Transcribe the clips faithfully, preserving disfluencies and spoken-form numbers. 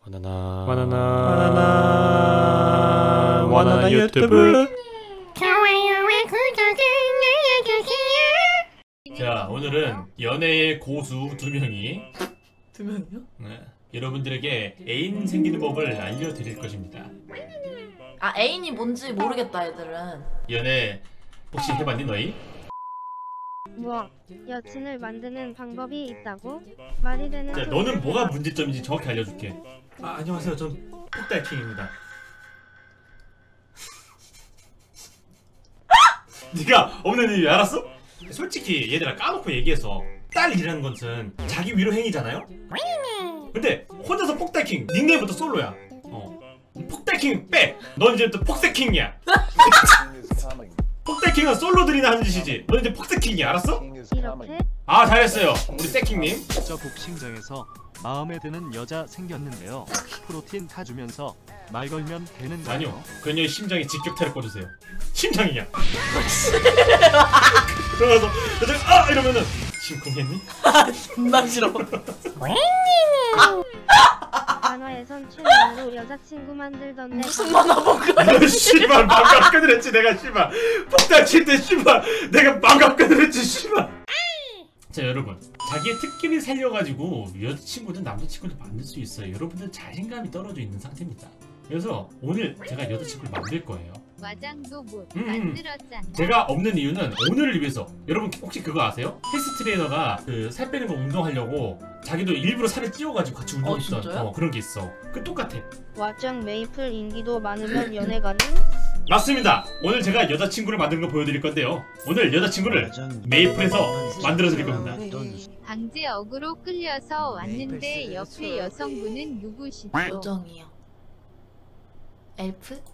바나나 바나나 바나나 바나나 유튜브. 좋아요와 구독을 눌러주세요. 자, 오늘은 연애의 고수 두 명이 두 명이요? 네, 여러분들에게 애인 생기는 법을 알려드릴 것입니다. 아, 애인이 뭔지 모르겠다 애들은. 연애 혹시 해봤니 너희? 뭐 여친을 만드는 방법이 있다고? 말이 되는 자, 소리를 너는 뭐가 해봐. 문제점인지 정확히 알려줄게. 아, 안녕하세요. 전 폭달킹입니다. 네가 없는 이유 알았어? 솔직히 얘들아 까놓고 얘기해서 딸이라는 것은 자기 위로 행위잖아요? 근데 혼자서 폭달킹 닉네임부터 솔로야. 어. 폭달킹 빼! 넌 이제부터 폭세킹이야. 폭달킹은 솔로들이나 하는 짓이지. 넌 이제 폭세킹이야. 알았어? 이렇게? 아, 잘했어요. 우리 세킹님. 저 복싱장에서 마음에 드는 여자 생겼는데요. 프로틴 타주면서 말 걸면 되는 거예요? 아니요. 그녀의 심장에 직격탄을 꽂으세요. 심장이야. 들어가서 여자가 아! 이러면은 심쿵했니? 존나 싫어. 만화에선 최면으로 여자친구 만들던데 무슨 만화 본 거야? 이런 씨발 망각근을 했지 내가 씨발 폭탄 칠때 씨발 내가 망각근을 했지 씨발. 자, 여러분, 자기의 특기를 살려가지고 여자친구든 남자친구든 만들 수 있어요. 여러분들 자신감이 떨어져 있는 상태입니다. 그래서 오늘 제가 여자친구를 만들 거예요. 와장도 못 음, 만들었잖아. 제가 없는 이유는 오늘을 위해서. 여러분 혹시 그거 아세요? 헬스 트레이너가 그 살 빼는 거 운동하려고 자기도 일부러 살을 찌워가지고 같이 운동했던 어, 진짜요? 어, 그런 게 있어. 그 똑같아. 와짱 메이플 인기도 많으면 연애 가능? 맞습니다. 오늘 제가 여자친구를 만드는 거 보여드릴 건데요. 오늘 여자친구를 메이플에서 만들어 드릴 겁니다. 강제 어그로 끌려서 왔는데 옆에 여성분은 누구시죠? 요정이요. 엘프?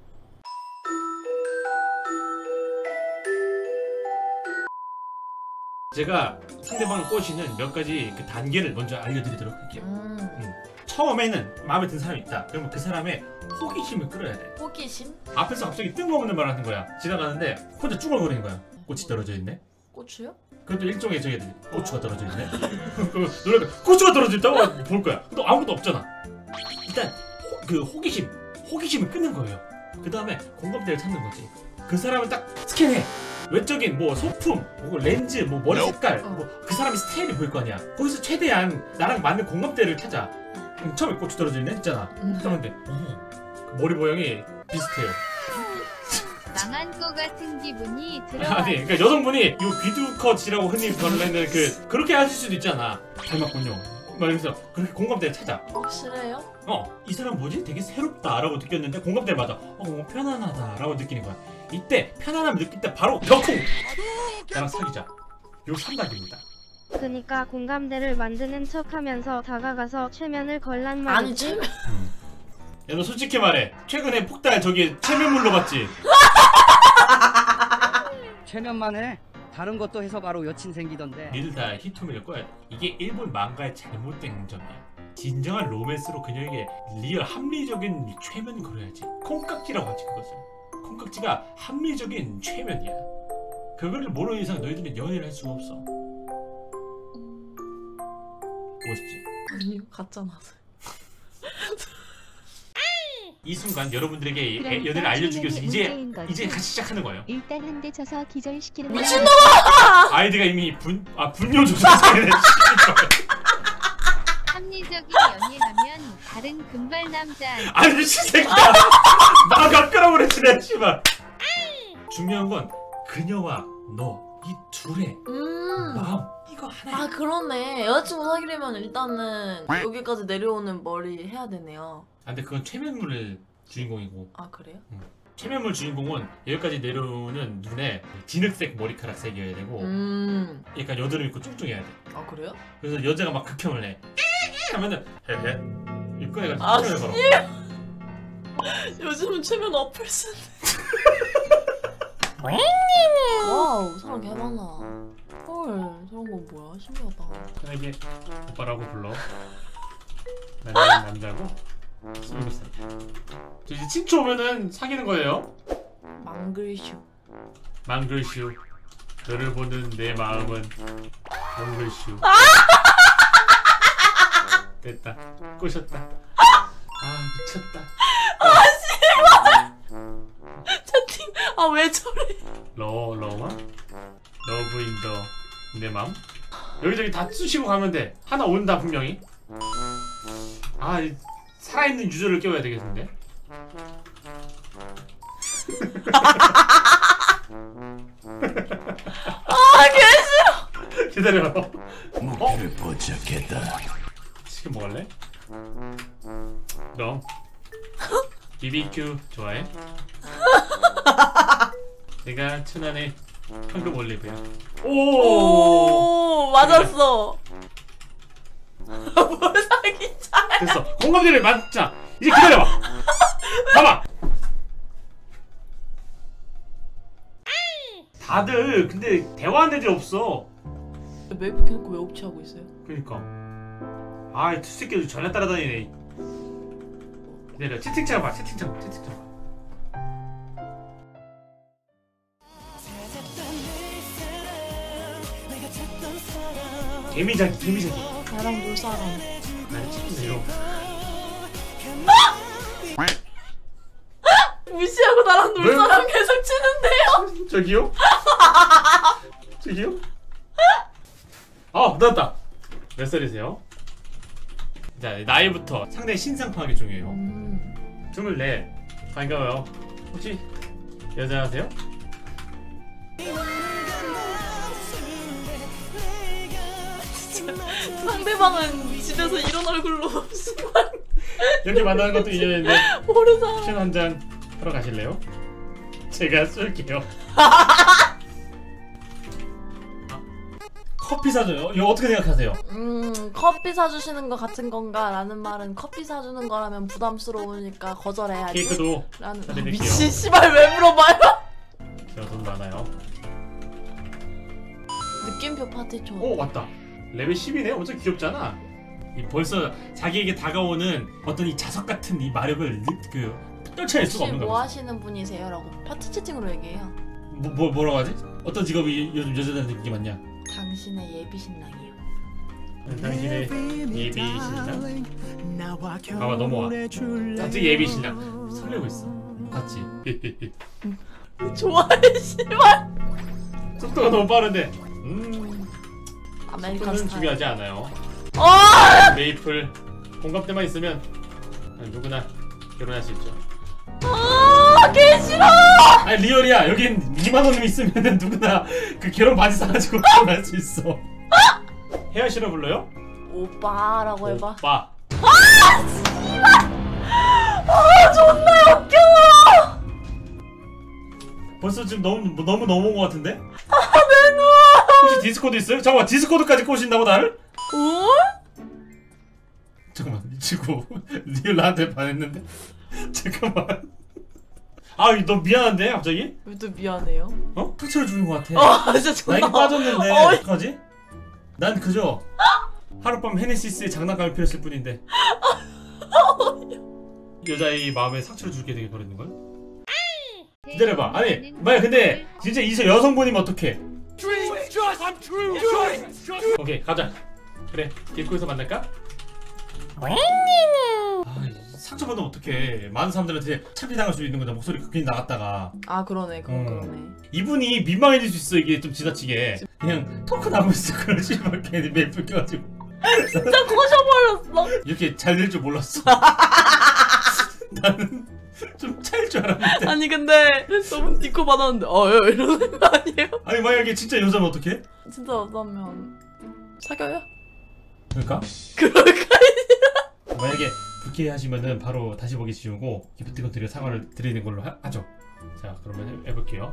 제가 상대방을 꼬시는 몇 가지 그 단계를 먼저 알려드리도록 할게요. 음. 음. 처음에는 마음에 든 사람이 있다. 그러면 그 사람의 호기심을 끌어야 돼. 호기심? 앞에서 갑자기 뜬금없는 말을 하는 거야. 지나가는데 혼자 쭈글거리는 거야. 꽃이 떨어져 있네. 고추요? 그것도 일종의 저기 고추가 떨어져 있네. 그 놀랄 거 고추가 떨어져 있다고 볼 거야. 근데 아무것도 없잖아. 일단 호, 그 호기심, 호기심을 끊는 거예요. 그 다음에 공감대를 찾는 거지. 그 사람을 딱 스캔해. 외적인 뭐 소품, 뭐 렌즈, 뭐 머리 색깔, 뭐 그 사람의 스타일이 보일 거 아니야. 거기서 최대한 나랑 맞는 공감대를 찾아. 음, 처음에 고추 떨어져 있네 했잖아. 그런데 어머, 그 머리 모양이 비슷해요. 망한 거 같은 기분이 들어. 아니, 그러니까 여성분이 이 귀두컷이라고 흔히 말하는 그 그렇게 하실 수도 있잖아. 닮았군요. 막 이러면서 그렇게 공감대를 찾아. 확실해요? 어, 이 사람 뭐지? 되게 새롭다라고 느꼈는데 공감대 맞아. 어, 뭔가 편안하다라고 느끼는 거야. 이때 편안함 느낄 때 바로 벽쿵! 나랑 사귀자. 요 삼 단계입니다. 그니까 공감대를 만드는 척하면서 다가가서 최면을 걸란 아니 말이지? 최면. 음. 야, 너 솔직히 말해. 최근에 폭달 저기 체면물로 봤지? 최면만 해. 다른 것도 해서 바로 여친 생기던데. 니들 다 히토미를 꺼야 돼. 이게 일본 망가의 잘못된 점이야. 진정한 로맨스로 그녀에게 리얼 합리적인 최면 걸어야지. 콩깍지라고 하지 그것을. 콩깍지가 합리적인 최면이야. 그거를 모르는 이상 너희들은 연애를 할 수가 없어. 보고 싶지? 아니요, 가짜나서. 이 순간 여러분들에게 애, 연애를 알려주기 위해서 이제 이제 같이 시작하는 거예요. 일단 한 대 쳐서 기절시키는 미친놈아! 아이디가 이미 분, 아 분뇨 조절장애네. 합리적인 연애하면 다른 금발 남자. 아니 미친 새끼야. 나 가까라고 그랬지 내 씨발. 중요한 건 그녀와 너 이 둘의 음. 마음 이거 하나야. 아, 그러네. 여자친구 사귀려면 일단은 여기까지 내려오는 머리 해야 되네요. 아, 근데 그건 최면물의 주인공이고. 아, 그래요? 최면물 주인공은 여기까지 내려오는 눈에 진흙색 머리카락 색이어야 되고 음. 약간 여드름 있고 뚱뚱해야 돼. 아, 그래요? 그래서 여자가 막 극혐을 해 하면은 헤헤 입꺼내가 아, 최면을 걸어. 요즘은 최면 어플 쓰네. 와우, 사람 개 많아. 헐, 저런 건 뭐야? 신기하다. 편하게 오빠라고 불러. 나는 남자고 스물두 살. 저 이제 친추 오면은 사귀는 거예요. 망글슈. 망글슈. 너를 보는 내 마음은 망글슈. 됐다. 꼬셨다. 아 미쳤다. 채팅 아 왜 저래? 러 러마 러브 인더 내 맘. 여기저기 다 쑤시고 가면 돼. 하나 온다 분명히. 아 이 살아있는 유저를 깨워야 되겠는데. 아 개싫어. 기다려. 목표를 포착했다. 치킨 먹을래? 너 비비큐 좋아해? 내가 천안에 현금 올리브야. 오, 오 맞았어. 뭘 사기ቻ? 됐어. 공감대를 맞자. 이제 기다려봐. 봐봐. 다들 근데 대화하는 애들이 없어. 메이플 켜놓고 왜 옵치하고 있어요? 그니까. 아이 투새끼들 전략 따라다니네. 기다려. 채팅창 봐. 채팅창. 채팅창 봐. 개미자기. 개미자기. 나랑 놀 사람. 아니 채팅 내려. 무시하고 나랑 놀 왜? 사람 계속 치는데요? 저기요? 저기요? 아 나왔다. 몇 살이세요? 자 나이부터 상당히 신상 파악이 중요해요. 음. 스물네. 반가워요. 혹시 여자세요? 상대방은 집에서 이런 얼굴로 씨발 이렇게 만나는 것도 인연인데 모르잖아. 술 한잔 하러 가실래요? 제가 쏠게요. 아, 커피 사줘요? 이거 어떻게 생각하세요? 음 커피 사주시는 거 같은 건가? 라는 말은 커피 사주는 거라면 부담스러우니까 거절해야지 케이크도 라는 아, 사드릴게요. 미친 씨발 왜 물어봐요? 제가 돈 많아요. 느낌표 파티촌. 오 왔다. 레벨 십이네. 엄청 귀엽잖아. 이 벌써 자기에게 다가오는 어떤 이 자석 같은 이 마력을 느- 그 떨쳐낼 수가 혹시 없는 뭐 거야. 하시는 분이세요? 라고 파티 채팅으로 얘기해요. 뭐, 뭐 뭐라고 하지? 어떤 직업이 요즘 여자들한테 인기 많냐? 당신의 예비 신랑이요. 당신의 예비 신랑? 봐봐 넘어와. 갑자기 예비 신랑 설레고 있어. 봤지? 좋아해 씨발. 속도가 너무 빠른데. 음. 아메리칸 속도는 스타일. 중요하지 않아요. 어! 메이플 공감대만 있으면 누구나 결혼할 수 있죠. 아, 개 싫어. 아니 리얼이야. 여긴 이만 원이 있으면 누구나 그 결혼 바지 사가지고 결혼할 수 있어. 헤어 싫어 불러요? 오빠라고 해봐. 오빠. 아, 존나 역겨워. 벌써 지금 너무 너무 넘어온 것 같은데? 아, 내 눈. 혹시 디스코드 있어요? 잠깐만 디스코드까지 꼬신다고 나를? 어? 잠깐만 이 친구 리얼 나한테 반했는데? 잠깐만. 아 너 미안한데 갑자기? 왜 또 미안해요? 어? 상처를 주는 것 같아. 아, 진짜 나 존나. 이게 빠졌는데 어, 어떡하지? 난 그저 하룻밤 헤네시스의 장난감을 피웠을 뿐인데 여자의 마음에 상처를 주게 되게 버리는걸? 기다려봐. 아니 만약 근데 진짜 이서 여성분이면 어떡해? 오케이 가자. 그래 길거리에서 만날까? 아, 상처받으면 어떡해. 많은 사람들한테 참피당할 수 있는 거다. 목소리 괜히 나갔다가. 아 그러네 그건 음. 그러네. 이분이 민망해질 수 있어. 이게 좀 지나치게 그냥 토크 나고 있어. 그런 씨발 괜히 메이플 껴가지고 진짜 꺼져버렸어. 이렇게 잘 될 줄 몰랐어. 나는 좀 차일 줄 알았는데. 아니 근데 너무 디코 받았는데 어여 이러는 거 아니에요? 아니 만약에 진짜 여자면 어떡해? 진짜 어쩌면 사겨요? 그럴까? 그럴까? 만약에 불쾌하시면은 바로 다시 보기 지우고 기프티콘 드려 사과를 드리는 걸로 하, 하죠. 자 그러면 해, 해볼게요.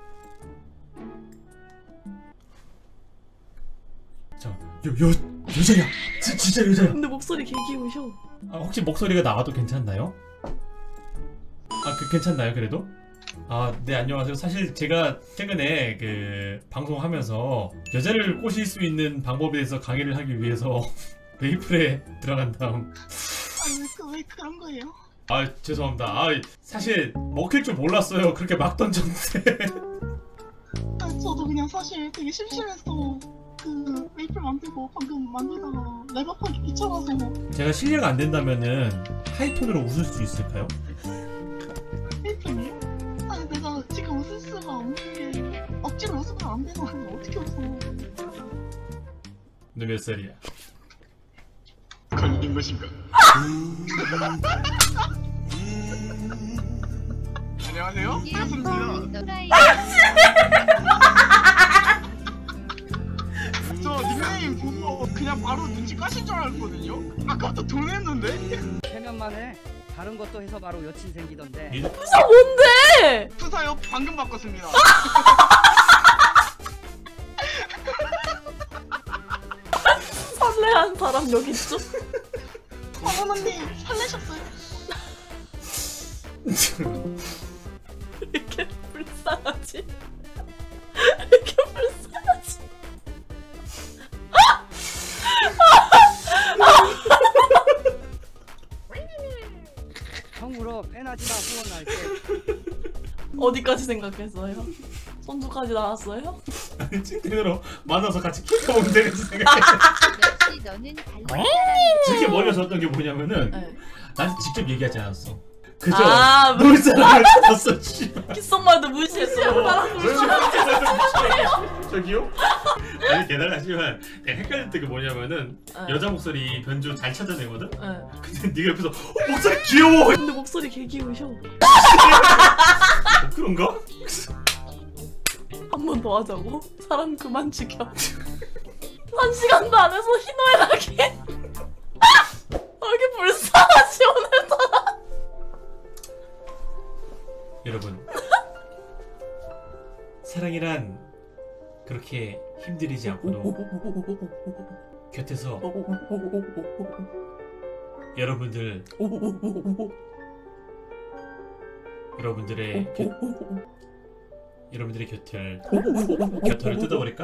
자, 여, 여, 여자야! 지, 진짜 여자야! 근데 목소리 개 귀여우셔. 아, 혹시 목소리가 나와도 괜찮나요? 아, 그, 괜찮나요, 그래도? 아, 네, 안녕하세요. 사실 제가 최근에 그, 방송하면서 여자를 꼬실 수 있는 방법에 대해서 강의를 하기 위해서 메이플에 들어간 다음. 아, 왜, 왜 그런 거예요? 아, 죄송합니다. 아, 사실 먹힐 줄 몰랐어요. 그렇게 막 던졌는데. 아, 저도 그냥 사실 되게 심심해서 그 메이플 만들고 방금 만들다가 랩업하기 귀찮아서. 제가 실력 안 된다면은 하이톤으로 웃을 수 있을까요? 메이플이요? 아니 내가 지금 웃을 수가 없는 게 억지로 웃으면 안 되나? 어떻게 웃어? 너 몇 살이야? 걸린 것인가? 안녕하세요. 반갑습니다. 또라이. 저 닉네임 보고 그냥 바로 눈치 까신 줄 알았거든요. 아까부터 돈 했는데? 체면만 해. 다른 것도 해서 바로 여친 생기던데. 니들 아 뭔데? 푸사요 방금 바꿨습니다. 설레한 사람 여기 있죠? 어머 언니 설레셨어요? 왜 이렇게 불쌍하지? 왜 이렇게 불쌍하지? 형 울어. 빼나지마. 후원할게. 어디까지 생각했어요? 손주까지 나왔어요? 아니 찐텐으로 만나서 같이 키워 먹으면 되겠지 생각해. 역시 너는 달라 사람이야. 되게 머리가 좋았던 게 뭐냐면은 네. 나한테 직접 얘기하지 않았어. 그저 아, 물사람을 찾았어. 씨발. 귓속말도 무시했어요. 나랑 저기요? 아니 게다가 씨발 내가 헷갈릴 때가 뭐냐면은 네. 여자 목소리 변주 잘 찾아내거든? 네. 근데 네가 옆에서 어, 목소리 귀여워! 근데 목소리 개 귀우셔. 어, 그런가? 한 번 더 하자고? 사람 그만 죽여. 한 시간도 안 해서 희노애락이. 왜 이렇게 불쌍하지 오늘따라. 여러분 사랑이란 그렇게 힘들이지 않고도 곁에서 여러분들 여러분들의 곁, 여러분들의 곁을 곁을 뜯어버릴까?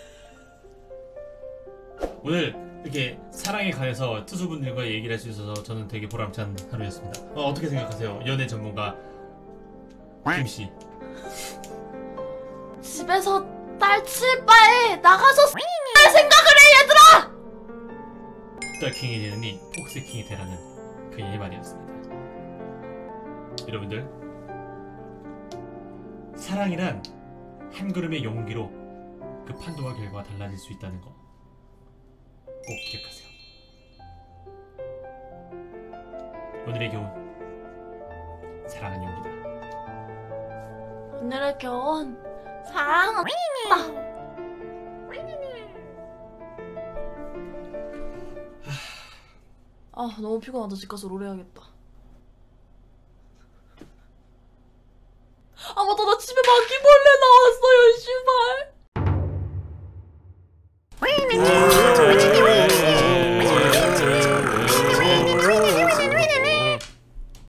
오늘 이렇게 사랑에 관해서 투수분들과 얘기를 할 수 있어서 저는 되게 보람찬 하루였습니다. 어, 어떻게 생각하세요? 연애 전문가 김씨. 집에서 딸칠 바에 나가서 할 생각을 해 얘들아! 스타킹이 되느니 폭스킹이 되라는 그의 말이었습니다. 여러분들 사랑이란 한 걸음의 용기로 그 판도와 결과가 달라질 수 있다는 거 꼭 기억하세요. 오늘의 교훈 사랑은 용기다. 오늘의 교훈 사랑은 아 너무 피곤하다. 집 가서 롤 해야겠다. 아 맞다 나 집에 바퀴벌레 나왔어요 씨발.